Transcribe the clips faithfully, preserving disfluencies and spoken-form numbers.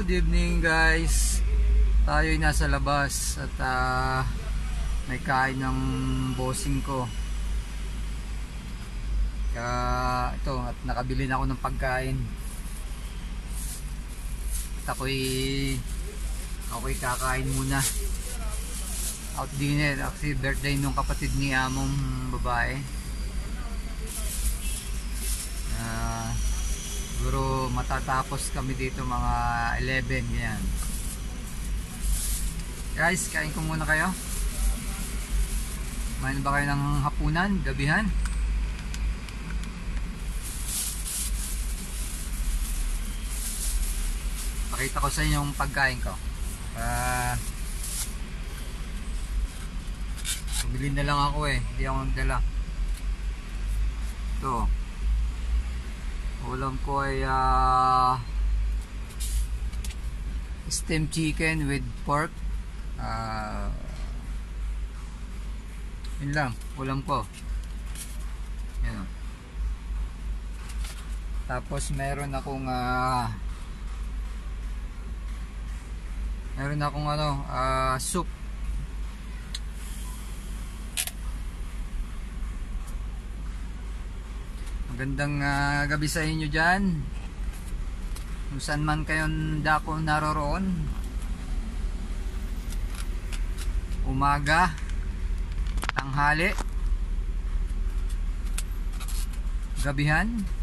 good evening guys. Tayo ay nasa labas at uh, may kain ng bossing ko. Kaya ito, at nakabili na ako ng pagkain. At ako'y ako'y kakain muna. Out dinner, kasi birthday nung kapatid ni among babae. Uh, siguro matatapos kami dito mga eleven yan. Guys, kain ko muna kayo. Kumain ba kayo ng hapunan, gabihan? Pakita ko sa inyo yung pagkain ko. Uh, Bumili na lang ako eh, hindi ako nagdala. Ito. Ulam ko ay uh, steamed chicken with pork. Uh, yun lang, ulam ko. Yan. Tapos meron akong uh, meron akong ano, uh, soup. Magandang uh, gabi sa inyo dyan, kung saan man kayong dako naroroon. Umaga, tanghali, gabihan.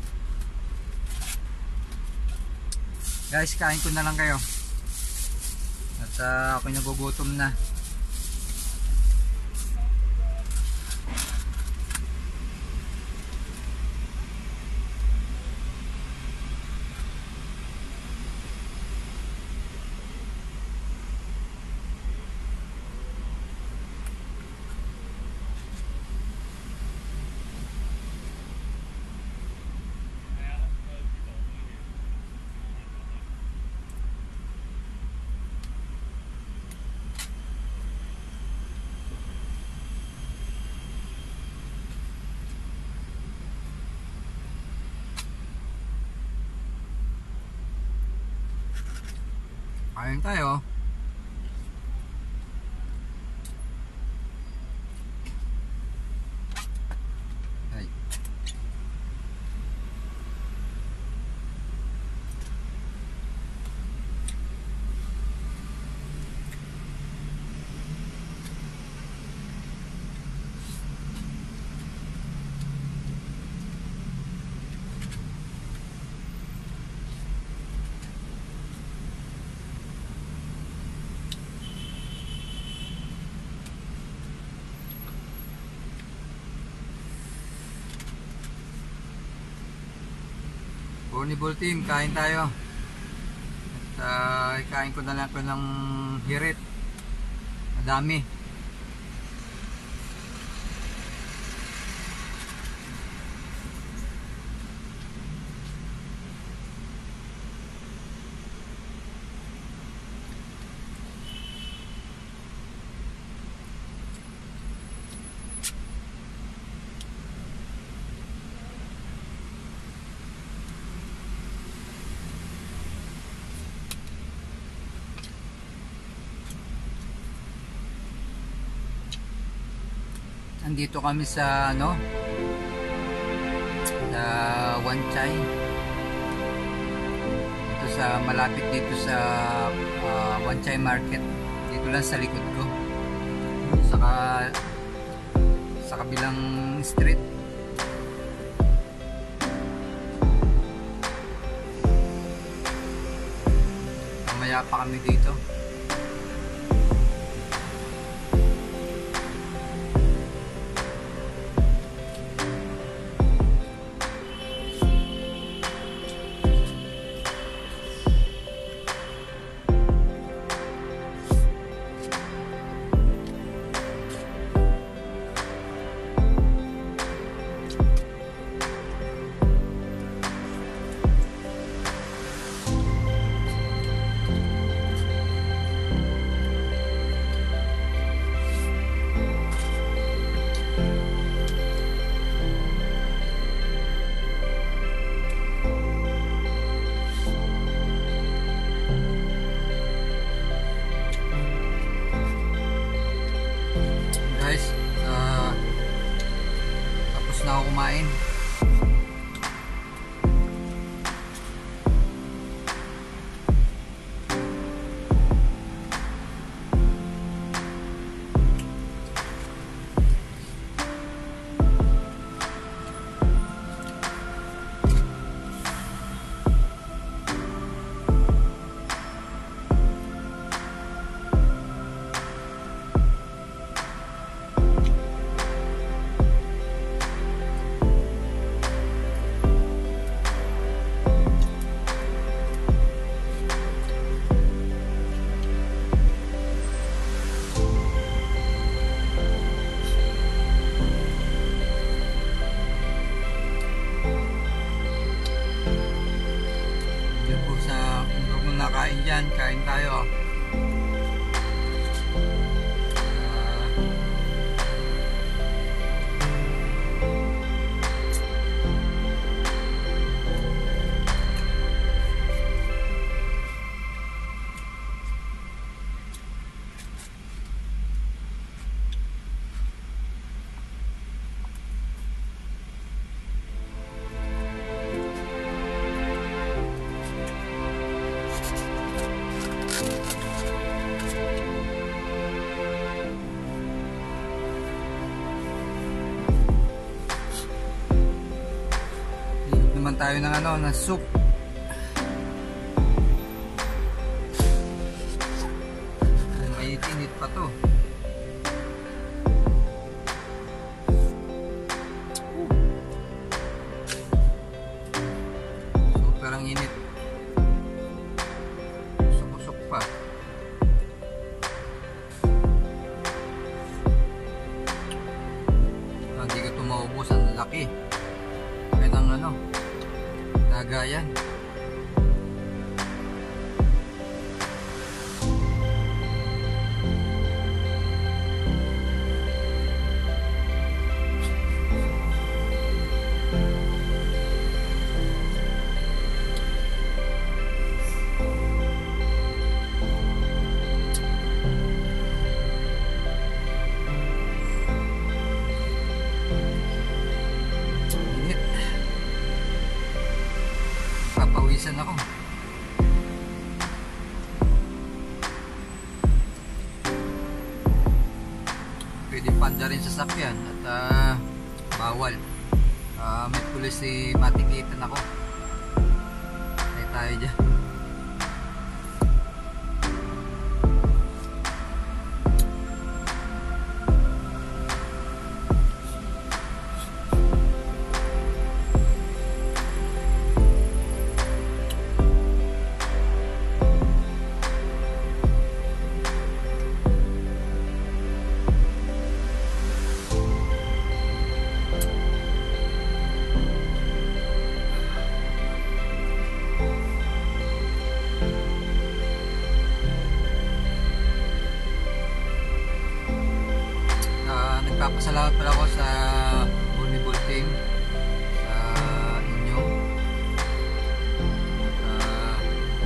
Guys, kain ko na lang kayo. At uh, ako'y nagugutom na. Kain tayo. Ay. Carnival team, kain tayo. At uh, kain ko na lang ko ng hirit. Madami. Andito kami sa ano, sa Wan Chai, dito sa malapit dito sa uh, Wan Chai Market, dito lang sa likod ko, saka sa kabilang street. Mamaya pa kami dito. kakain dyan, kain tayo. Naman tayo ng ano, ng soup. Mainit-init pa to. Super ang init. Usok-usok pa. Hindi ka tumaubos, ang laki. Kaya ng ano, Cagayan. Papawisan ako. Pwede panda rin sa sakyan at uh, bawal. Uh, may pulis si matikitan ako. Tayo tayo dyan. Nagpapasalamat pala ako sa volleyball team, sa inyo. At uh,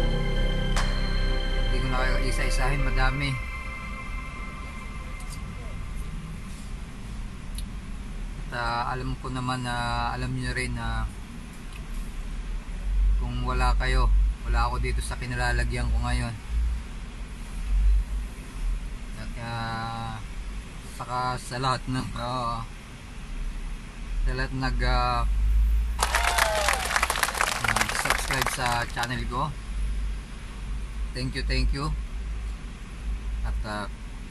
hindi ko na kayo isa-isahin, madami. At uh, alam ko naman na uh, alam niyo rin na uh, kung wala kayo, wala ako dito sa kinalalagyan ko ngayon. At uh, saka sa lahat ng uh, sa lahat nag uh, subscribe sa channel ko, thank you thank you. At uh,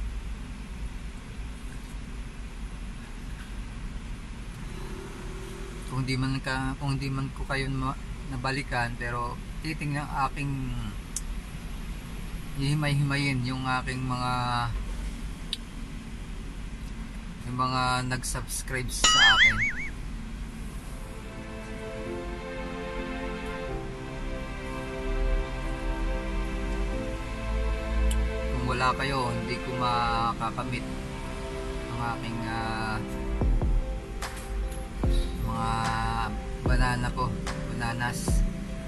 kung di man ka kung di man ko kayo nabalikan, pero titingnan aking hihimay-himayin yung aking mga yung mga nag-subscribe sa akin. Kung wala kayo, hindi ko makakamit ang aking uh, mga banana ko, bananas.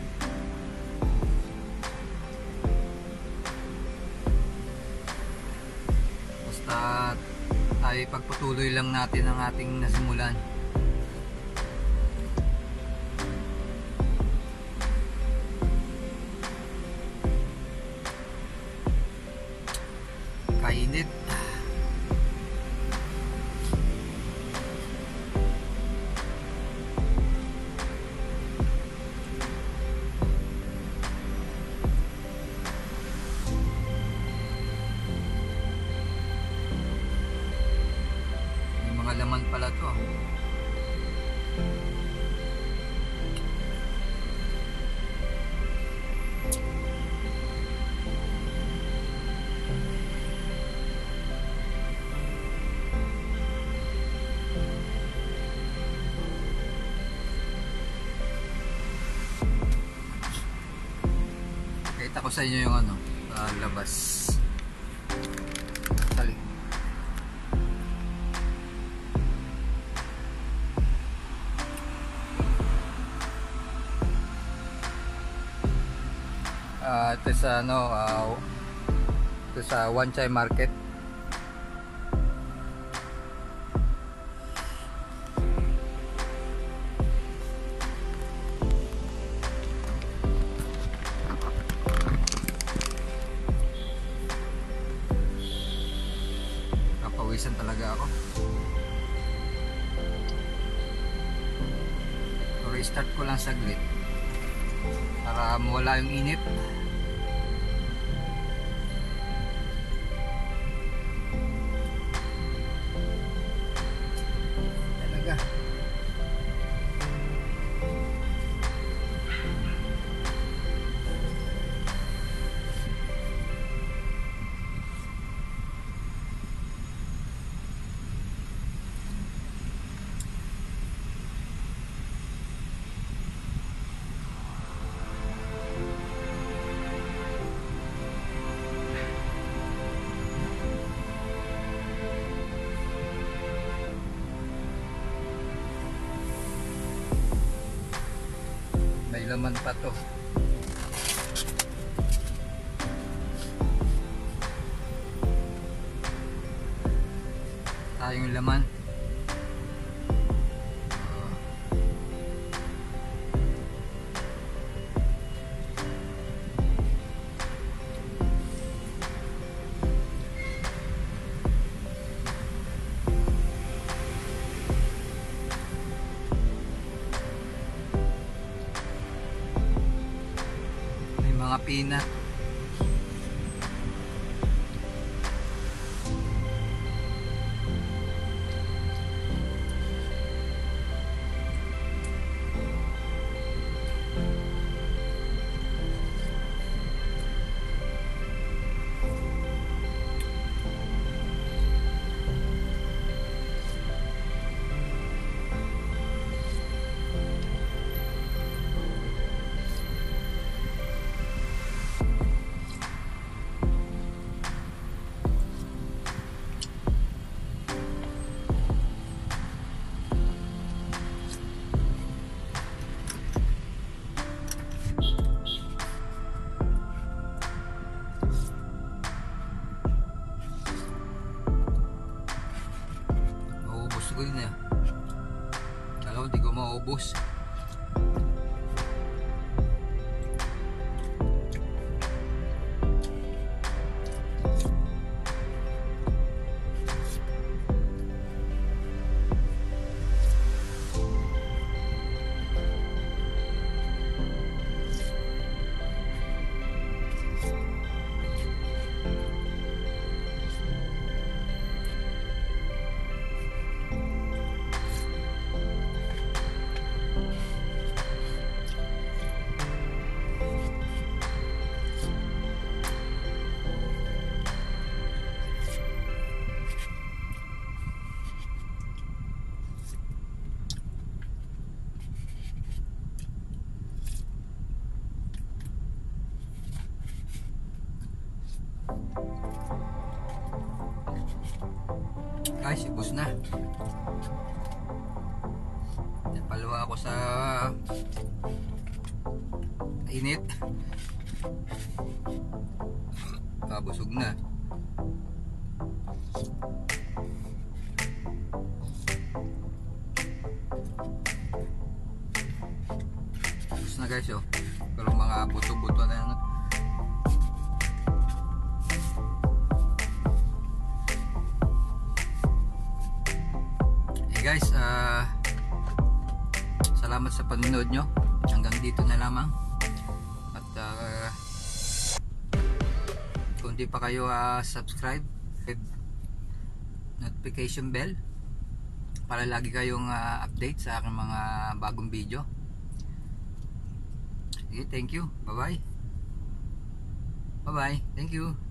Basta ay pagpatuloy lang natin ang ating nasimulan. Kainit. Laman pala to. ko sa inyo yung ano, uh, labas. Tali. Uh, ito sa ano, uh, ito sa Wan Chai Market. Kapawisan talaga ako. So, restart ko lang saglit para mawala yung init. Talaga. May laman pa to. Tayong laman. Mga peanut. Maubos ko yun eh. Alam ko, di ko maubos. Guys, ubos na. Napalawa ako sa init. Kabusog na. Ubos na guys, oh. Pero mga buto-buto na ano. Guys, uh, salamat sa panonood nyo. Hanggang dito na lamang. At uh, kung di pa kayo uh, subscribe, hit notification bell para lagi kayong uh, update sa aking mga bagong video. Okay, thank you. Bye bye. Bye bye. Thank you.